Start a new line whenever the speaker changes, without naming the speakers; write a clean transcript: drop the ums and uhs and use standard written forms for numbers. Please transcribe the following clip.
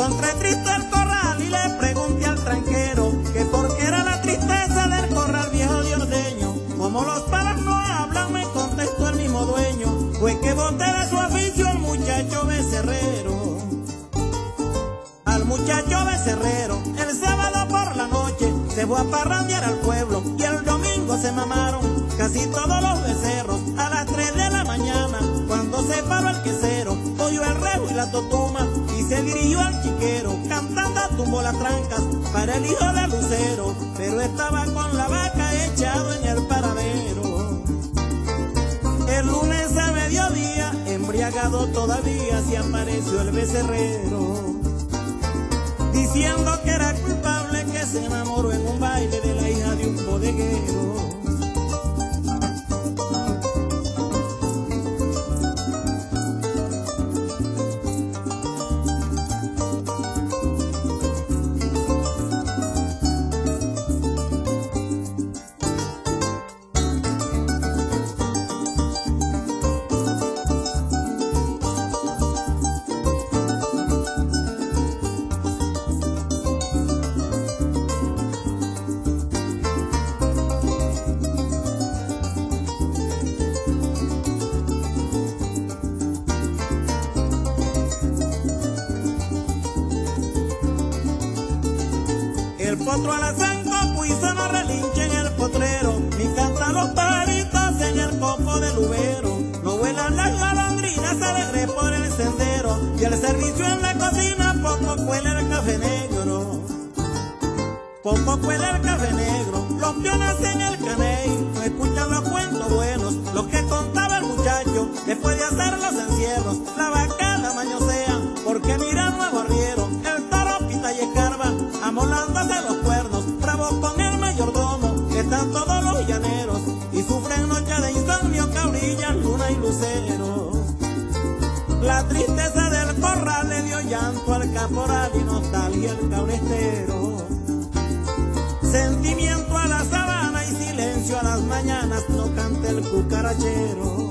Encontré triste el corral y le pregunté al tranquero que por qué era la tristeza del corral viejo de ordeño. Como los palos no hablan, me contestó el mismo dueño, fue que boté de su oficio al muchacho becerrero. Al muchacho becerrero, el sábado por la noche se fue a parrandear al pueblo y el domingo se mamaron casi todos los becerros. A las 3 de la mañana, cuando se paró el quesero, oyó el rebo y la totuma y se dirigió al chiquero, cantando tumbó las trancas para el hijo de Lucero, pero estaba con la vaca echado en el paradero. El lunes a mediodía, embriagado todavía, se apareció el becerrero, diciendo que era culpable, que se enamoró en un baile de la hija de un bodeguero. El potro a la zanco y no relincha en el potrero, ni cantan los pajaritos en el copo del ubero. No vuelan las golondrinas alegres por el sendero, y el servicio en la cocina poco cuela el café negro. Poco cuela el café negro, los piones en el caney no escuchan los cuentos buenos, los que contaba el muchacho después de hacer los encierros. La vaca la mañosean porque miran nuevo arriero, el toro pita y escarba amolándose los cuernos, bravos con el mayordomo, están todos los llaneros y sufren noches de insomnio que brillan luna y lucero. La tristeza del corral le dio llanto al caporal y nostalgia al cabrestero. Sentimiento a la sabana y silencio a las mañanas, no canta el cucarachero.